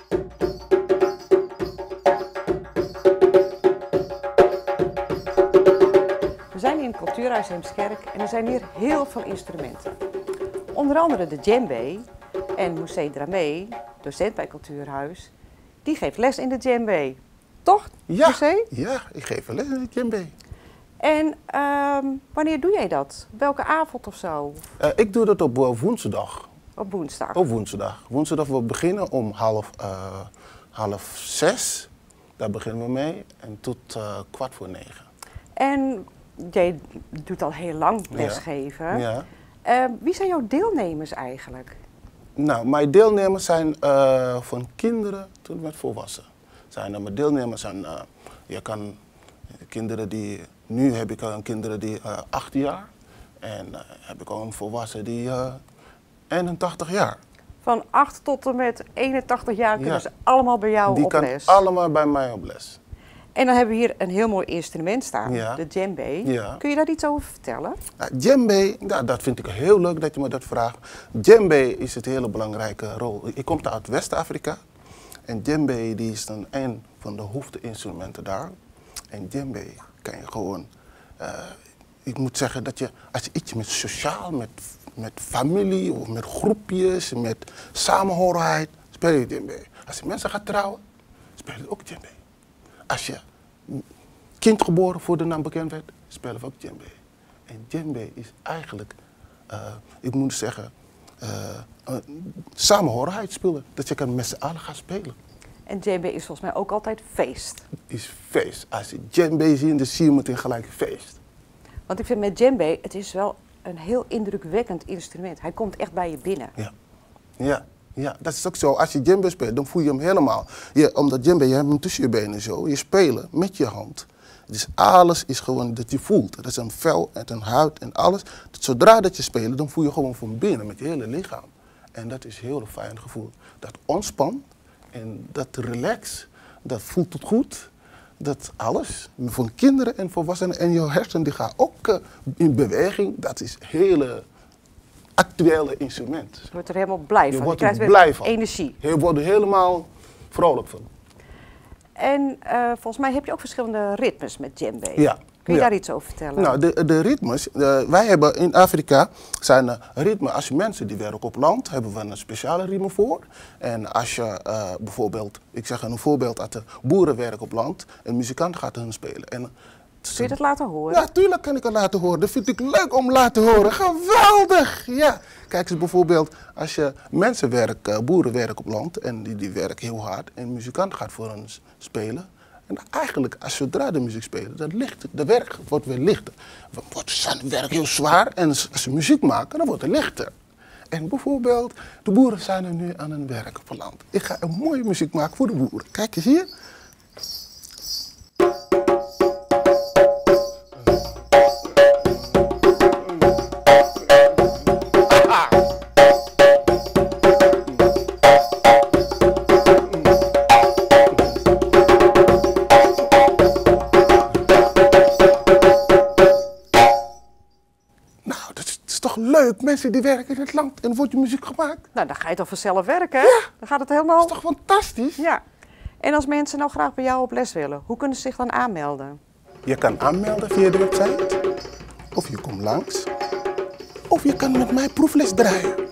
We zijn in het Cultuurhuis Heemskerk en er zijn hier heel veel instrumenten. Onder andere de djembe en Moussé Dramé, docent bij Cultuurhuis, die geeft les in de djembe. Toch, Ja, Moussé? ja, ik geef een les in de djembe. En wanneer doe jij dat? Welke avond of zo? Ik doe dat op woensdag. Op woensdag? Op woensdag. Woensdag we beginnen om half 6. Daar beginnen we mee en tot 8:45. En jij doet al heel lang lesgeven. Ja. Wie zijn jouw deelnemers eigenlijk? Nou, mijn deelnemers zijn van kinderen tot met volwassenen. Mijn deelnemers zijn, je kan kinderen die, nu heb ik kinderen die 8 jaar en heb ik al een volwassen die 81 jaar. Van 8 tot en met 81 jaar kunnen Ja. ze allemaal bij jou Die op kan les. allemaal bij mij op les. En dan hebben we hier een heel mooi instrument staan, Ja. de djembe. Ja. Kun je daar iets over vertellen? Nou, djembe, nou, dat vind ik heel leuk dat je me dat vraagt. Djembe is een hele belangrijke rol. Ik kom uit West-Afrika en djembe die is dan een van de hoofdinstrumenten daar. En djembe kan je gewoon, ik moet zeggen dat je, als je iets met sociaal, met familie of met groepjes, met samenhorigheid, speel je djembe. Als je mensen gaat trouwen, speel je ook djembe. Als je kind geboren voor de naam bekend werd, spelen we ook djembe. En djembe is eigenlijk, ik moet zeggen, samenhorigheid spelen. Dat je kan met z'n allen gaan spelen. En djembe is volgens mij ook altijd feest. Is feest. Als je djembe ziet, dan zie je meteen gelijk feest. Want ik vind met djembe, het is wel een heel indrukwekkend instrument. Hij komt echt bij je binnen. Ja. Ja. Ja, dat is ook zo. Als je djembe speelt, dan voel je hem helemaal. Omdat djembe, je hebt hem tussen je benen zo. Je speelt met je hand. Dus alles is gewoon dat je voelt. Dat is een vel en een huid en alles. Zodra dat je speelt, dan voel je gewoon van binnen met je hele lichaam. En dat is een heel fijn gevoel. Dat ontspant en dat relax, dat voelt het goed. Dat alles, voor kinderen en volwassenen en je hersenen, die gaan ook in beweging. Dat is hele actuele instrument. Je wordt er helemaal blij van. Je wordt krijgt er weer blij van. energie. Je wordt er helemaal vrolijk van. En volgens mij heb je ook verschillende ritmes met djembe. Ja. Kun je Ja. daar iets over vertellen? Nou, de ritmes, wij hebben in Afrika zijn ritmen, als je mensen die werken op land, hebben we een speciale ritme voor. En als je bijvoorbeeld, ik zeg een voorbeeld uit de boeren werken op land, een muzikant gaat hun spelen. En, kun je dat laten horen? Ja, tuurlijk kan ik het laten horen. Dat vind ik leuk om laten horen. Geweldig! Ja. Kijk eens bijvoorbeeld, als je mensen werken, boeren werken op land en die werken heel hard en een muzikant gaat voor hen spelen. En eigenlijk, zodra de muziek speelt, de werk wordt weer lichter. Wordt het werk heel zwaar en als ze muziek maken, dan wordt het lichter. En bijvoorbeeld, de boeren zijn er nu aan het werk op het land. Ik ga een mooie muziek maken voor de boeren. Kijk eens hier. Leuk, mensen die werken in het land en er wordt je muziek gemaakt. Nou, dan ga je toch vanzelf werken? Ja. Dan gaat het helemaal... Dat is toch fantastisch? Ja. En als mensen nou graag bij jou op les willen, hoe kunnen ze zich dan aanmelden? Je kan aanmelden via de website, of je komt langs, of je kan met mij proefles draaien.